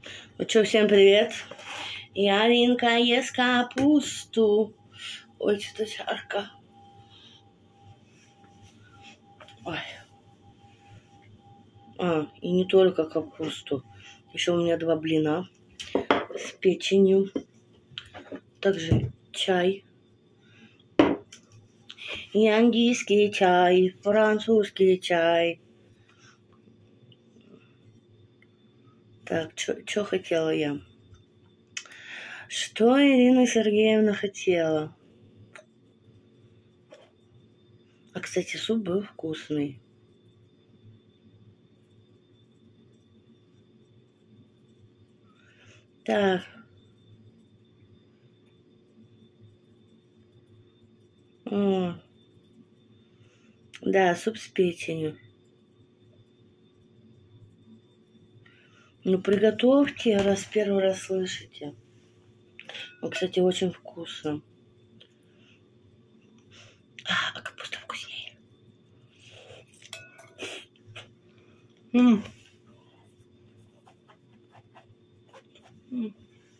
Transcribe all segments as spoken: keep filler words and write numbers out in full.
Ну что, всем привет. Я Алинка ест капусту. Ой, что-то жарко. Ой. А, и не только капусту. Еще у меня два блина с печенью. Также чай. И английский чай, французский чай. Так, что хотела я? Что Ирина Сергеевна хотела? А, кстати, суп был вкусный. Так. О. Да, суп с печенью. Ну, приготовьте, раз первый раз слышите. Ну, кстати, очень вкусно. А, а капуста вкуснее. М. М.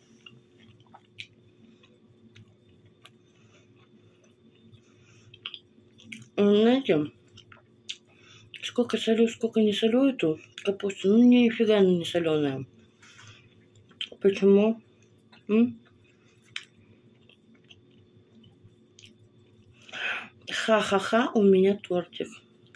Знаете, сколько солю, сколько не солю эту капусту, ну, нифига она не соленая. Почему? М? Ха-ха-ха, у меня тортик.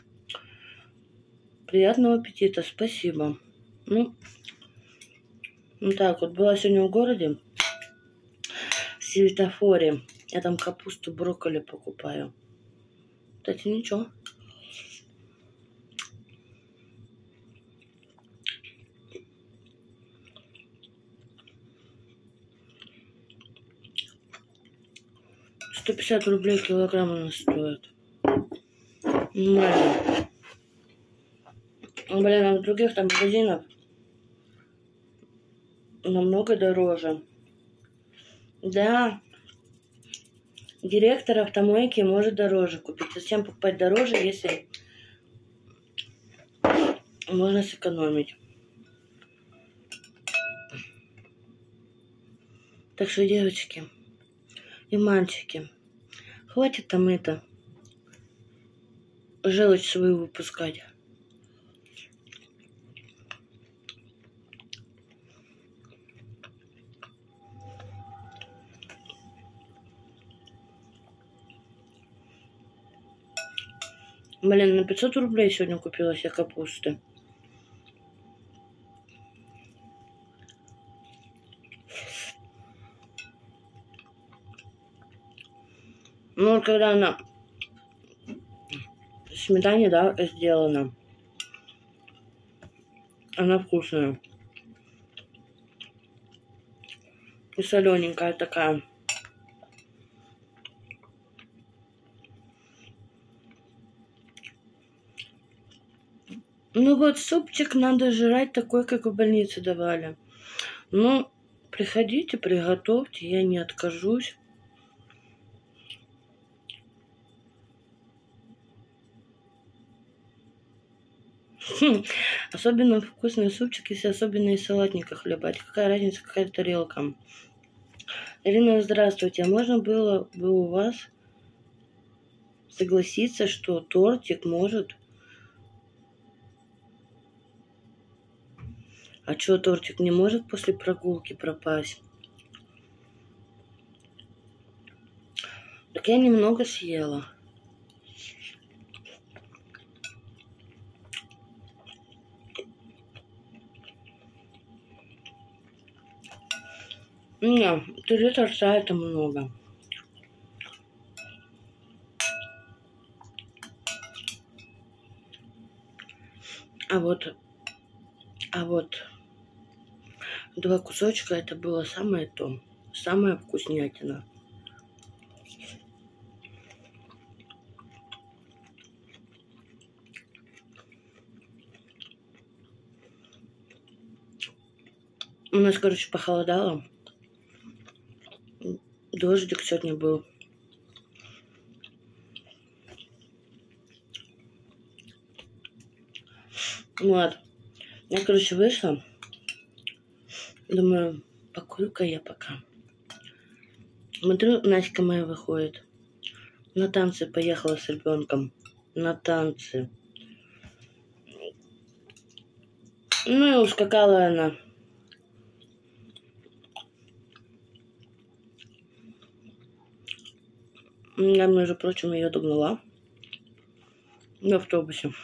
Приятного аппетита, спасибо. Ну, ну так, вот была сегодня в городе, в светофоре. Я там капусту, брокколи покупаю. Кстати, ничего. сто пятьдесят рублей килограмм она стоит. Нормально. Блин, а в других там магазинах намного дороже. Да. Директор автомойки может дороже купить. Зачем покупать дороже, если можно сэкономить? Так что, девочки и мальчики, хватит там это, желчь свою выпускать. Блин, на пятьсот рублей сегодня купила себе капусты. Ну, когда она в сметане, да, сделана, она вкусная. И солененькая такая. Ну вот, супчик надо жрать такой, как в больнице давали. Ну, приходите, приготовьте, я не откажусь. Хм. Особенно вкусный супчик, если особенно из салатника хлебать. Какая разница, какая тарелка. Ирина, здравствуйте. А можно было бы у вас согласиться, что тортик может... А что, тортик не может после прогулки пропасть? Так я немного съела. Не, три торта это много. А вот, а вот два кусочка это было самое то, самая вкуснятина. У нас, короче, похолодало. Дождик сегодня был. Вот. Я, короче, вышла Думаю, покурю-ка я пока. Смотрю, Наська моя выходит. На танцы поехала с ребенком. На танцы. Ну и ускакала она. Я, между прочим, ее догнала в автобусе.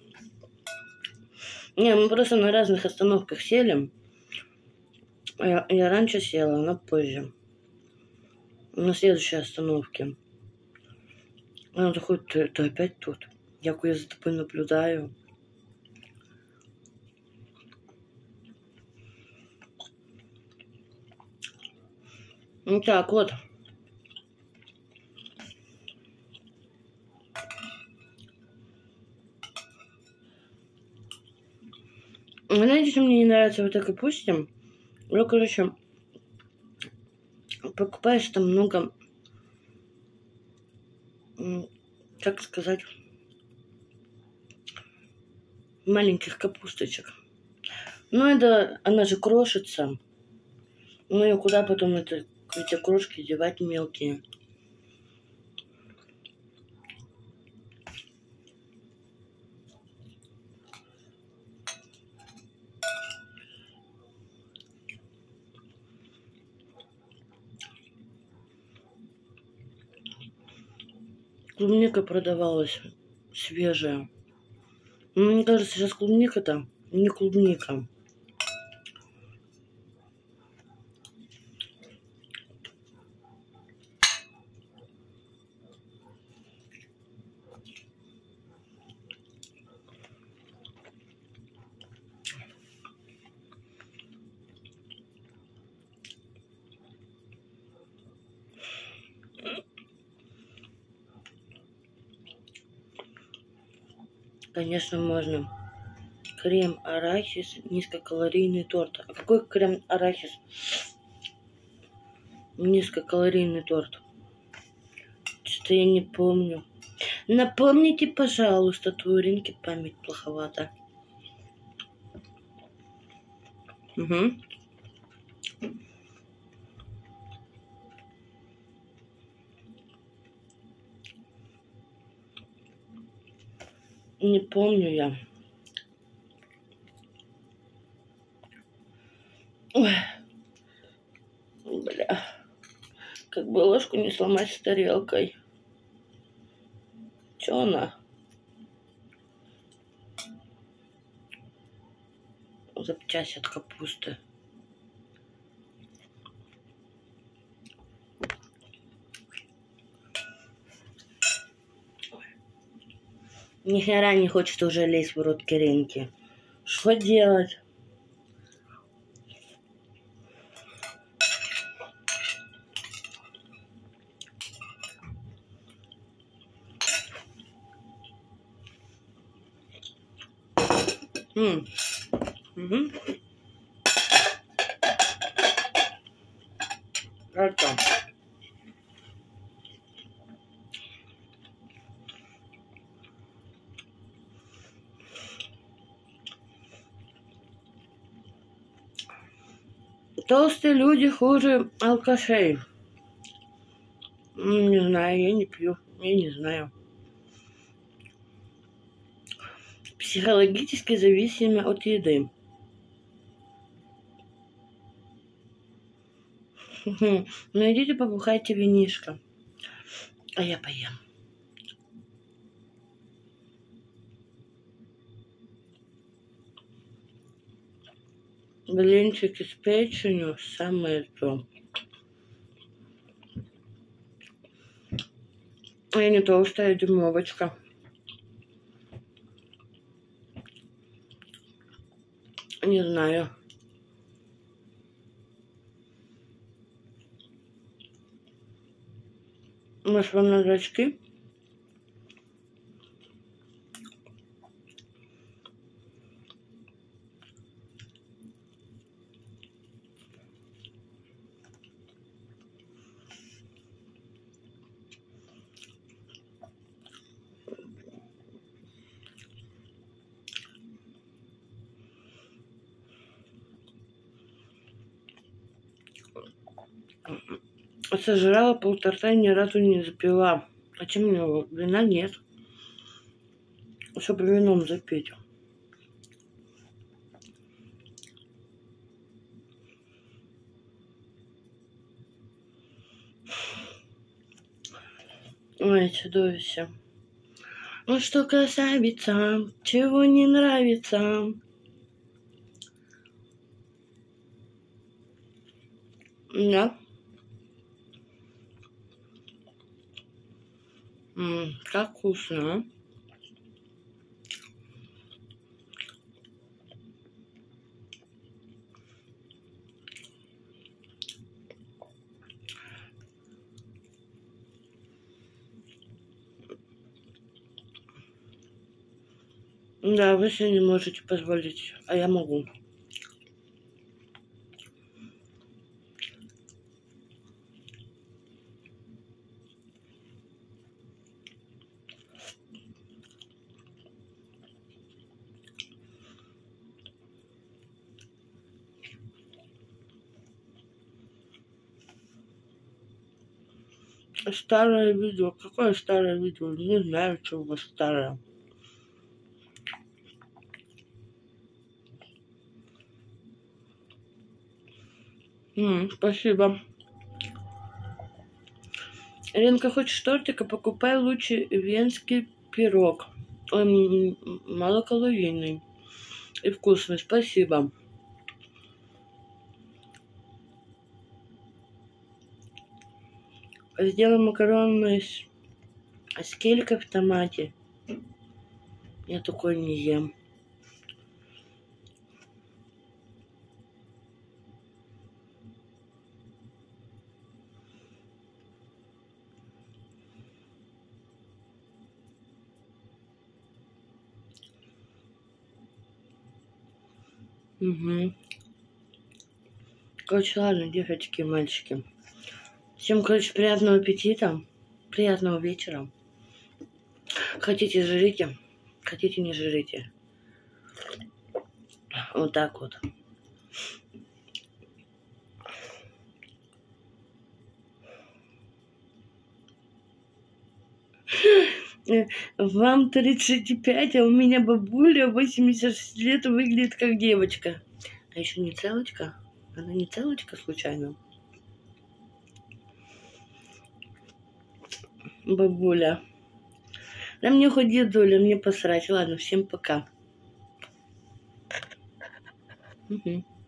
Не, мы просто на разных остановках сели. Я, я раньше села, она позже. На следующей остановке. Она такой, ты, ты опять тут? Я я за тобой наблюдаю. Ну так вот. Знаете, что мне не нравится в этой капусте? Ну, короче, покупаешь там много, как сказать, маленьких капусточек. Ну, это, она же крошится. Ну и куда потом это, эти крошки девать мелкие? Клубника продавалась свежая. Ну, мне кажется, сейчас клубника-то не клубника. Конечно, можно. Крем арахис, низкокалорийный торт. А какой крем арахис? Низкокалорийный торт. Что-то я не помню. Напомните, пожалуйста, твою Ринке память плоховата. Угу. Не помню я. Ой. Бля. Как бы ложку не сломать с тарелкой. Чё она? Запчасть от капусты. Ни хера не хочет уже лезть в рот Киреньки. Что делать? М. Угу. Это. Толстые люди хуже алкашей. Не знаю, я не пью. Я не знаю. Психологически зависимы от еды. Ну идите побухайте винишко. А я поем. Блинчики с печенью самое то. Я не толстая дюймовочка. Не знаю. Может, вам надо очки? Сожрала полторта и ни разу не запила. А чем мне его? Вина нет. Чтобы вином запить. Ой, чудовище. Ну что, красавица, чего не нравится? Да. М-м, как вкусно, а? Да, вы себе не можете позволить, а я могу. Старое видео. Какое старое видео? Не знаю, что у вас старое. М-м, спасибо. Ленка, хочешь тортика? Покупай лучше венский пирог. Он малокалорийный и вкусный. Спасибо. Сделай макароны с, с келькой в томате. Я такой не ем. Угу. Короче, ладно, девочки и мальчики. Всем, короче, приятного аппетита. Приятного вечера. Хотите, жрите. Хотите, не жрите. Вот так вот. Вам тридцать пять, а у меня бабуля восемьдесят шесть лет выглядит как девочка. А еще не целочка? Она не целочка случайно? Бабуля. Да мне хоть дедуля, мне посрать. Ладно, всем пока. Угу.